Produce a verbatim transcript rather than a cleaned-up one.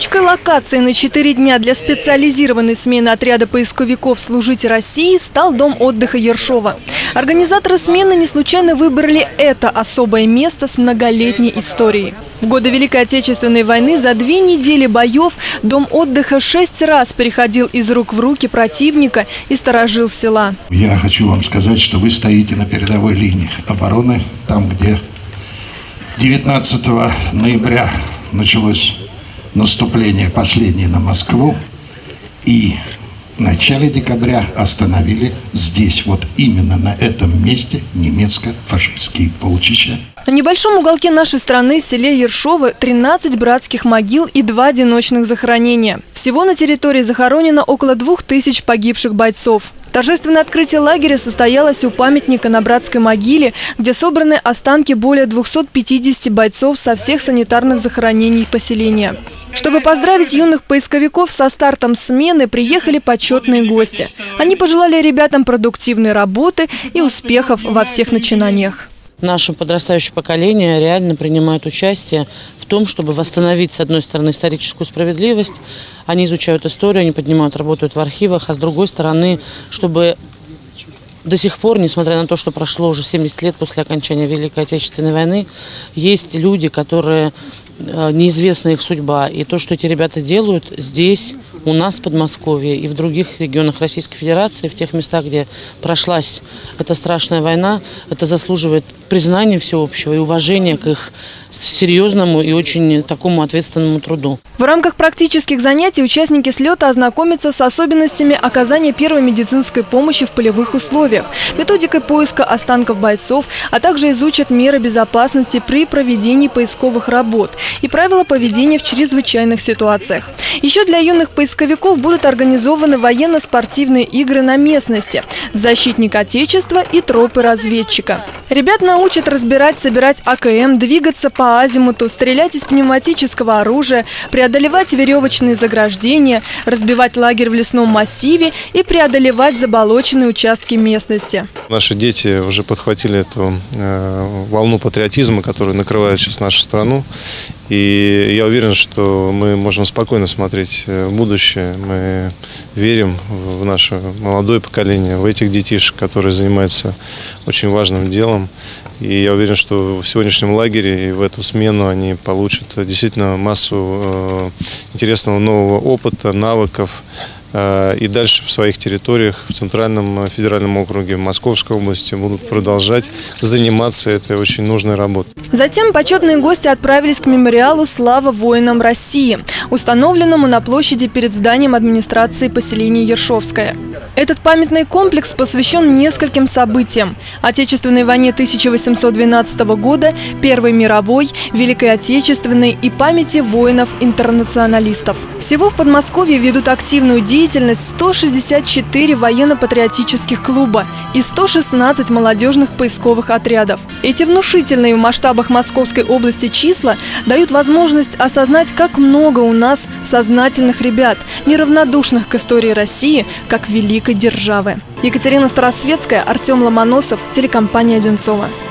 Точкой локации на четыре дня для специализированной смены отряда поисковиков «Служите России» стал дом отдыха Ершова. Организаторы смены не случайно выбрали это особое место с многолетней историей. В годы Великой Отечественной войны за две недели боев дом отдыха шесть раз переходил из рук в руки противника и сторожил села. Я хочу вам сказать, что вы стоите на передовой линии обороны, там, где девятнадцатого ноября началось наступление последнее на Москву, и в начале декабря остановили здесь, вот именно на этом месте, немецко-фашистские полчища. На небольшом уголке нашей страны в селе Ершово тринадцать братских могил и два одиночных захоронения. Всего на территории захоронено около двух тысяч погибших бойцов. Торжественное открытие лагеря состоялось у памятника на братской могиле, где собраны останки более двухсот пятидесяти бойцов со всех санитарных захоронений поселения. Чтобы поздравить юных поисковиков со стартом смены, приехали почетные гости. Они пожелали ребятам продуктивной работы и успехов во всех начинаниях. Наше подрастающее поколение реально принимает участие в том, чтобы восстановить, с одной стороны, историческую справедливость. Они изучают историю, они поднимают, работают в архивах, а с другой стороны, чтобы до сих пор, несмотря на то, что прошло уже семьдесят лет после окончания Великой Отечественной войны, есть люди, которые неизвестна их судьба. И то, что эти ребята делают здесь, у нас в Подмосковье и в других регионах Российской Федерации, в тех местах, где прошлась эта страшная война, это заслуживает признания всеобщего и уважения к их серьезному и очень такому ответственному труду. В рамках практических занятий участники слета ознакомятся с особенностями оказания первой медицинской помощи в полевых условиях, методикой поиска останков бойцов, а также изучат меры безопасности при проведении поисковых работ и правила поведения в чрезвычайных ситуациях. Еще для юных поисковиков будут организованы военно-спортивные игры на местности, защитник Отечества и тропы разведчика. Ребят научат разбирать, собирать А К М, двигаться по азимуту, стрелять из пневматического оружия, преодолевать веревочные заграждения, разбивать лагерь в лесном массиве и преодолевать заболоченные участки местности. Наши дети уже подхватили эту э, волну патриотизма, которая накрывает сейчас нашу страну. И я уверен, что мы можем спокойно смотреть в будущее. Мы верим в наше молодое поколение, в этих детишек, которые занимаются очень важным делом. И я уверен, что в сегодняшнем лагере и в эту смену они получат действительно массу э, интересного нового опыта, навыков. И дальше в своих территориях, в Центральном федеральном округе, в Московской области будут продолжать заниматься этой очень нужной работой. Затем почетные гости отправились к мемориалу «Слава воинам России», установленному на площади перед зданием администрации поселения Ершовское. Этот памятный комплекс посвящен нескольким событиям: Отечественной войне тысяча восемьсот двенадцатого года, Первой мировой, Великой Отечественной и памяти воинов-интернационалистов. Всего в Подмосковье ведут активную деятельность деятельность сто шестьдесят четыре военно-патриотических клуба и сто шестнадцать молодежных поисковых отрядов. Эти внушительные в масштабах Московской области числа дают возможность осознать, как много у нас сознательных ребят, неравнодушных к истории России как великой державы. Екатерина Старосветская, Артем Ломоносов, телекомпания «Одинцово».